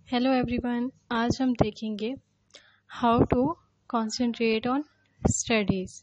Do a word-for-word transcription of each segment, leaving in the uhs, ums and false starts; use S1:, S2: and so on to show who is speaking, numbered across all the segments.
S1: Hello everyone, आज हम देखेंगे how to concentrate on studies.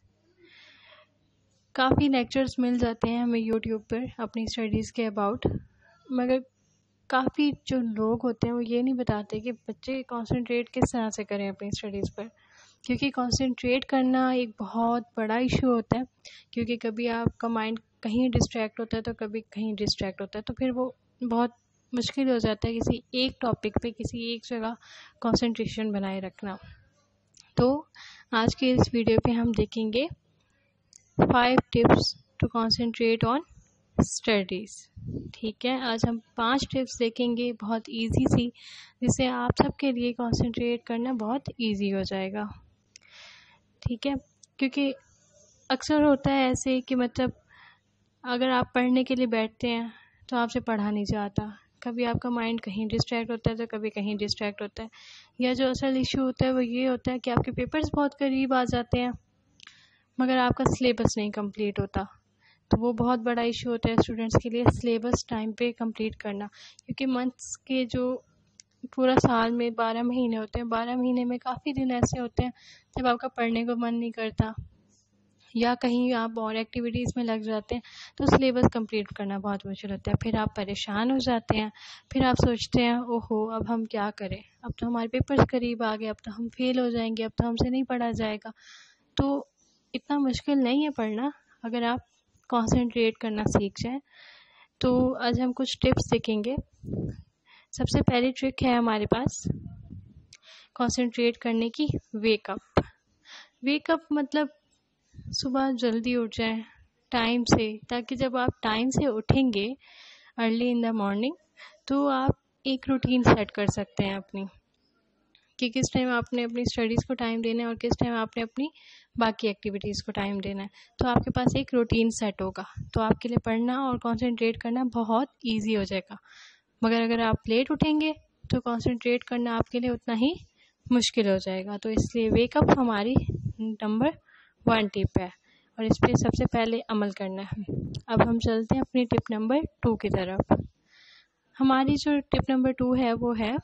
S1: काफ़ी लेक्चर्स मिल जाते हैं हमें यूट्यूब पर अपनी स्टडीज़ के अबाउट, मगर काफ़ी जो लोग होते हैं वो ये नहीं बताते कि बच्चे कंसंट्रेट किस तरह से करें अपनी स्टडीज़ पर, क्योंकि कंसंट्रेट करना एक बहुत बड़ा इशू होता है। क्योंकि कभी आपका माइंड कहीं डिस्ट्रैक्ट होता है तो कभी कहीं डिस्ट्रैक्ट होता है, तो फिर वो बहुत मुश्किल हो जाता है किसी एक टॉपिक पे, किसी एक जगह कंसंट्रेशन बनाए रखना। तो आज के इस वीडियो पे हम देखेंगे five tips to concentrate on studies. ठीक है, आज हम पांच टिप्स देखेंगे, बहुत इजी सी, जिससे आप सबके लिए कंसंट्रेट करना बहुत इजी हो जाएगा। ठीक है, क्योंकि अक्सर होता है ऐसे कि मतलब अगर आप पढ़ने के लिए बैठते हैं तो आपसे पढ़ा नहीं जाता, कभी आपका माइंड कहीं डिस्ट्रैक्ट होता है तो कभी कहीं डिस्ट्रैक्ट होता है। या जो असल इशू होता है वो ये होता है कि आपके पेपर्स बहुत करीब आ जाते हैं मगर आपका सिलेबस नहीं कंप्लीट होता। तो वो बहुत बड़ा इशू होता है स्टूडेंट्स के लिए, सिलेबस टाइम पे कंप्लीट करना। क्योंकि मंथ्स के जो पूरा साल में बारह महीने होते हैं, बारह महीने में काफ़ी दिन ऐसे होते हैं जब आपका पढ़ने को मन नहीं करता या कहीं आप और एक्टिविटीज़ में लग जाते हैं, तो सिलेबस कंप्लीट करना बहुत मुश्किल होता है। फिर आप परेशान हो जाते हैं, फिर आप सोचते हैं ओहो अब हम क्या करें, अब तो हमारे पेपर्स करीब आ गए, अब तो हम फेल हो जाएंगे, अब तो हमसे नहीं पढ़ा जाएगा। तो इतना मुश्किल नहीं है पढ़ना अगर आप कंसंट्रेट करना सीख जाएं। तो आज हम कुछ टिप्स देखेंगे। सबसे पहली ट्रिक है हमारे पास कंसंट्रेट करने की, वेकअप। वेकअप मतलब सुबह जल्दी उठ जाएं टाइम से, ताकि जब आप टाइम से उठेंगे अर्ली इन द मॉर्निंग तो आप एक रूटीन सेट कर सकते हैं अपनी, कि किस टाइम आपने अपनी स्टडीज़ को टाइम देना है और किस टाइम आपने अपनी बाकी एक्टिविटीज़ को टाइम देना है। तो आपके पास एक रूटीन सेट होगा तो आपके लिए पढ़ना और कंसंट्रेट करना बहुत ईजी हो जाएगा। मगर अगर आप लेट उठेंगे तो कंसंट्रेट करना आपके लिए उतना ही मुश्किल हो जाएगा। तो इसलिए वेकअप हमारी नंबर वन टिप है और इस पर सबसे पहले अमल करना है। अब हम चलते हैं अपनी टिप नंबर टू की तरफ। हमारी जो टिप नंबर टू है वो है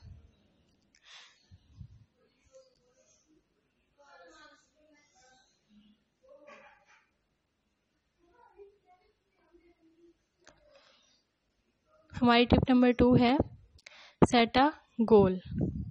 S1: हमारी टिप नंबर टू है सेट अ गोल।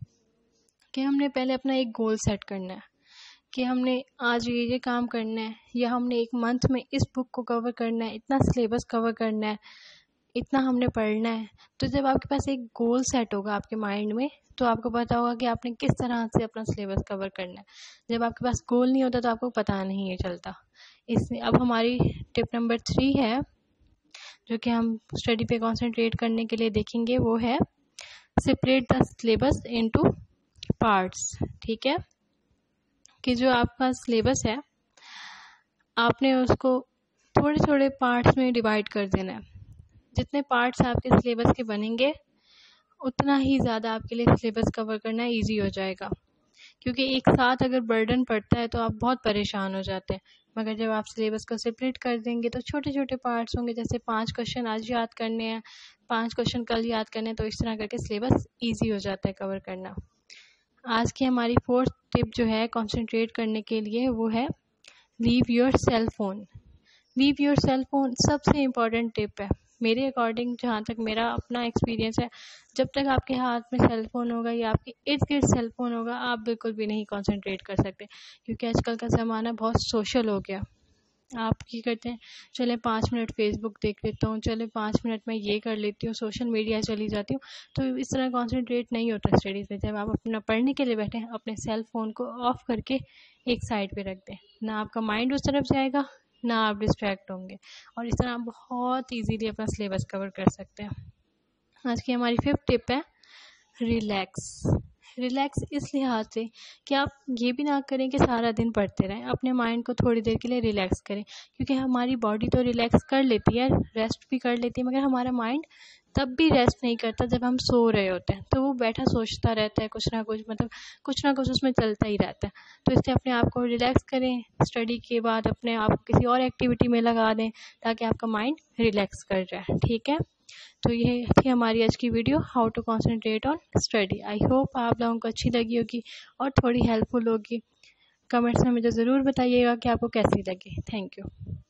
S1: कि हमने पहले अपना एक गोल सेट करना है कि हमने आज ये ये काम करना है, या हमने एक मंथ में इस बुक को कवर करना है, इतना सिलेबस कवर करना है, इतना हमने पढ़ना है। तो जब आपके पास एक गोल सेट होगा आपके माइंड में तो आपको पता होगा कि आपने किस तरह से अपना सिलेबस कवर करना है। जब आपके पास गोल नहीं होता तो आपको पता नहीं है चलता। इसलिए अब हमारी टिप नंबर थ्री है जो कि हम स्टडी पे कंसंट्रेट करने के लिए देखेंगे, वो है separate the syllabus into parts. ठीक है, कि जो आपका सिलेबस है आपने उसको थोड़े थोड़े पार्ट्स में डिवाइड कर देना है। जितने पार्ट्स आपके सिलेबस के बनेंगे उतना ही ज़्यादा आपके लिए सिलेबस कवर करना इजी हो जाएगा। क्योंकि एक साथ अगर बर्डन पड़ता है तो आप बहुत परेशान हो जाते हैं, मगर जब आप सिलेबस को सेपरेट कर देंगे तो छोटे छोटे पार्ट्स होंगे। जैसे पांच क्वेश्चन आज याद करने हैं, पांच क्वेश्चन कल याद करने हैं, तो इस तरह करके सिलेबस ईजी हो जाता है कवर करना। आज की हमारी फोर्थ टिप जो है कंसंट्रेट करने के लिए वो है leave your cell phone. Leave your cell phone सबसे इम्पॉर्टेंट टिप है मेरे अकॉर्डिंग, जहाँ तक मेरा अपना एक्सपीरियंस है। जब तक आपके हाथ में सेल फोन होगा या आपके इर्द गिर्द सेल फोन होगा आप बिल्कुल भी नहीं कंसंट्रेट कर सकते। क्योंकि आजकल का ज़माना बहुत सोशल हो गया। आप क्या करते हैं, चले पाँच मिनट फेसबुक देख लेता हूँ, चले पाँच मिनट में ये कर लेती हूँ, सोशल मीडिया चली जाती हूँ। तो इस तरह कंसंट्रेट नहीं होता स्टडीज़ में। जब आप अपना पढ़ने के लिए बैठे हैं अपने सेल फ़ोन को ऑफ करके एक साइड पे रख दें, ना आपका माइंड उस तरफ जाएगा ना आप डिस्ट्रैक्ट होंगे, और इस तरह आप बहुत ईजीली अपना सिलेबस कवर कर सकते हैं। आज की हमारी फिफ्थ टिप है रिलैक्स। रिलैक्स इस लिहाज से कि आप ये भी ना करें कि सारा दिन पढ़ते रहें, अपने माइंड को थोड़ी देर के लिए रिलैक्स करें। क्योंकि हमारी बॉडी तो रिलैक्स कर लेती है, रेस्ट भी कर लेती है, मगर हमारा माइंड तब भी रेस्ट नहीं करता जब हम सो रहे होते हैं। तो वो बैठा सोचता रहता है कुछ ना कुछ, मतलब कुछ ना कुछ उसमें चलता ही रहता है। तो इसलिए अपने आप को रिलैक्स करें, स्टडी के बाद अपने आप को किसी और एक्टिविटी में लगा दें ताकि आपका माइंड रिलैक्स कर जाए। ठीक है, तो ये थी हमारी आज की video, how to concentrate on study. I hope आप लोगों को अच्छी लगी होगी और थोड़ी हेल्पफुल होगी। कमेंट्स में मुझे ज़रूर बताइएगा कि आपको कैसी लगी। Thank you.